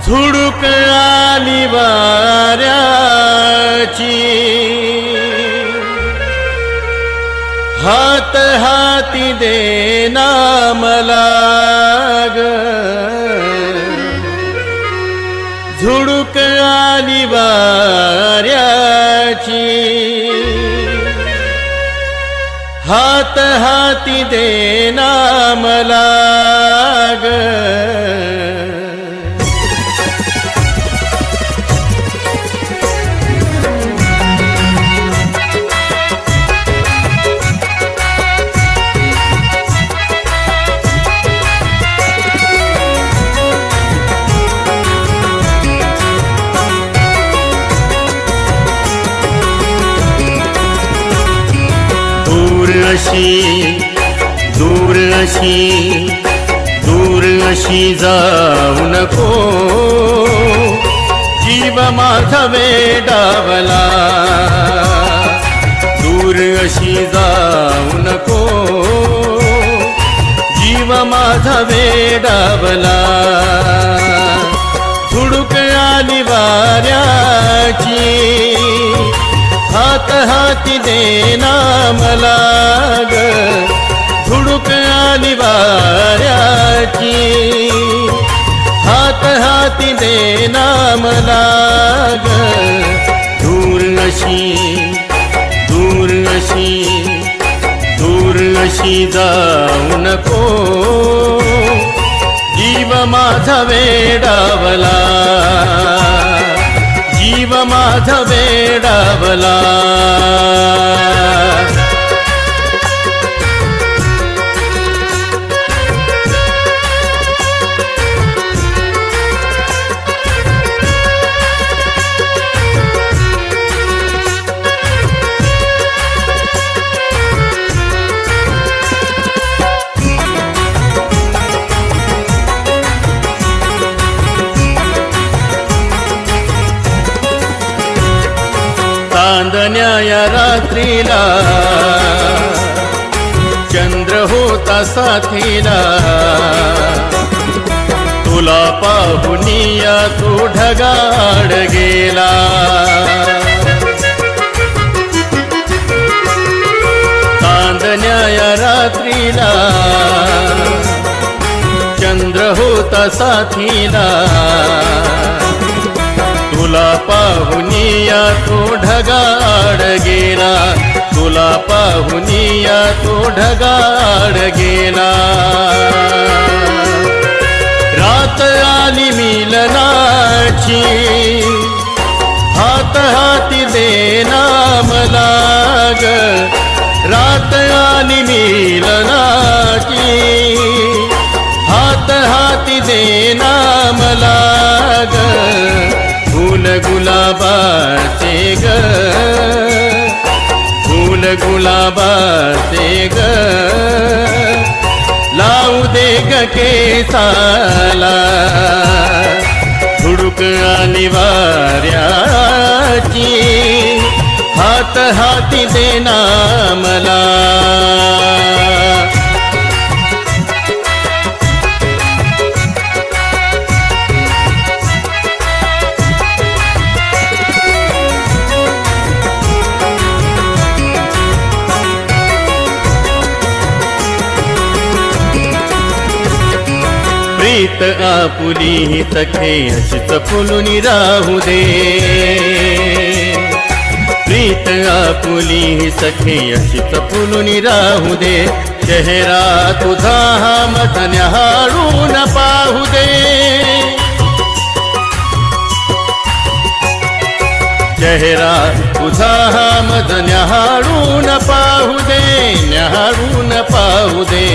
झुडूक आली वाऱ्याची, हात हाती देना मला ग, झुडूक आली वाऱ्याची, हात हाती देना मला ग. दूर अशी जाऊ नको, जीव माझा वेडावला. दूर अशी जाऊ नको, जीव माझा वेडावला. झुडूक आली वाऱ्याची, हात हाती देना मला ग, झुडूक आली वाऱ्याची, हात हाती देना मला ग. दूर अशी जाऊ नको, जीव माझा वेडावला. जीव माझा वेडावला. चांदण्या या रात्रीला चंद्र होता साथीला, तुला पाहुनिया तो ढगाड गेला. चांदण्या या रात्रीला चंद्र होता साथीला, तुला पाहुनिया तो ढगाड गेला. तुला पाहुनिया तो ढगाड गेला. रात आली मिलनाची, हात हाती देना मला ग, रात आली मिलनाची, हात हाती देना मला ग. फूल गुलाबाचे ग, फूल गुलाबाचे ग, लावू दे ग केसाला. झुडूक आली वाऱ्याची, हात हाती देना मला. प्रीत आपुली सखे अशीच फुलूनी राहू दे. प्रीत आपुली सखे अशीच फुलूनी राहू दे. चेहरा तुझा मत न्याहाळून पाहू दे. चेहरा तुझा मत न्याहाळून पाहू दे, न्याहाळून पाहू दे.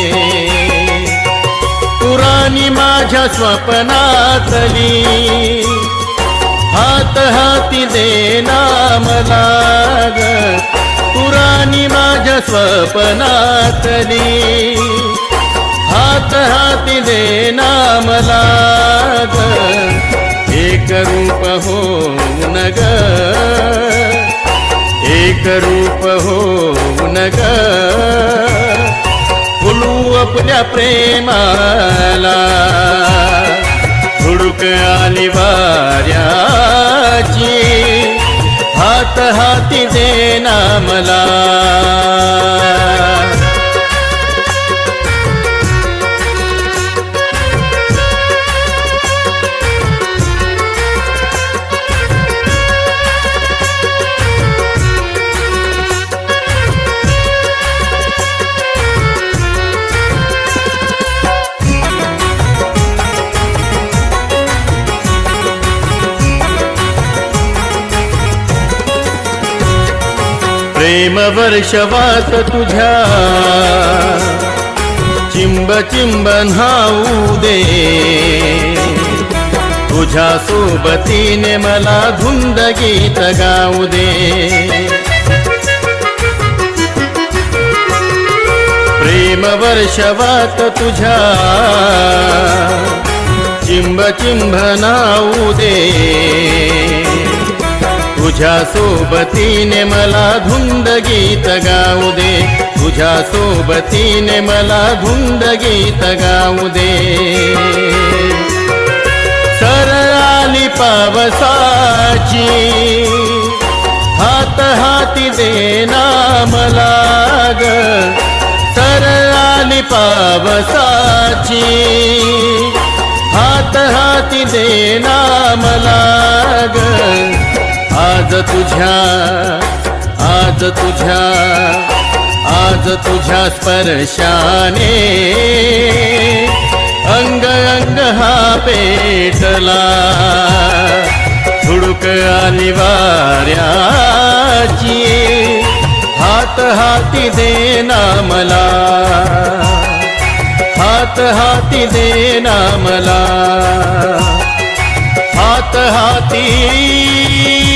पुराणी माझ्या स्वप्नातली, हात हाती देना मला ग. पुराणी माझ्या स्वप्नातली, हात हाती देना मला ग. एक रूप होऊन ग, एक रूप होऊन ग, फुलू आपल्या प्रेमाला. झुडूक आली वाऱ्याची, हात हाती देना मला. प्रेम वर्षवात तुझ्या चिंब चिंब न्हाऊ दे, तुझ्या सोबतीने मला धुंद गीत गाऊ दे. प्रेम वर्षवात तुझ्या चिंब चिंब न्हाऊ दे, तुझ्या सोबतीने मला धुंद गीत गाऊ दे. तुझ्या सोबतीने मला धुंद गीत गाऊ दे. सरळ आली पावसाची, हात हाती देना मला ग. सरळ आली पावसाची, हात हाती देना मला ग. आज तुझ्या स्पर्शाने अंग अंग हा पेटला. झुडूक आली वाऱ्याची, हात हाती देना मला. हात हाती देना मला. हात हाती